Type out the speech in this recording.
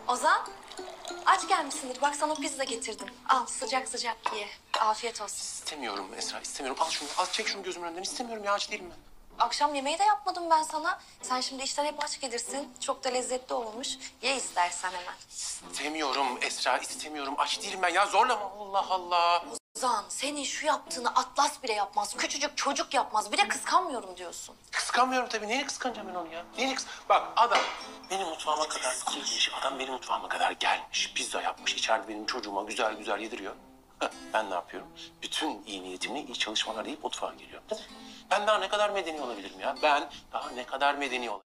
Ozan, aç gelmişsindir. Bak sana pizza getirdim. Al sıcak sıcak ye. Afiyet olsun. İstemiyorum Esra, istemiyorum. Al şunu, al çek şunu gözümün önünden. İstemiyorum ya, aç değilim ben. Akşam yemeği de yapmadım ben sana. Sen şimdi işten hep aç gelirsin. Çok da lezzetli olmuş. Ye istersen hemen. İstemiyorum Esra, istemiyorum. Aç değilim ben ya, zorlama. Allah Allah. Ozan, senin şu yaptığını Atlas bile yapmaz. Küçücük çocuk yapmaz. Bir de kıskanmıyorum diyorsun. Kıskanmıyorum tabii. Neyini kıskanacağım ben onu ya? Bak adam benim mutfağıma kadar girmiş. Adam benim mutfağıma kadar gelmiş. Pizza yapmış. İçeride benim çocuğuma güzel güzel yediriyor. Ben ne yapıyorum? Bütün iyi niyetimle iyi çalışmalar deyip mutfağa geliyorum. Değil mi? Ben daha ne kadar medeni olabilirim ya? Ben daha ne kadar medeni olabilirim?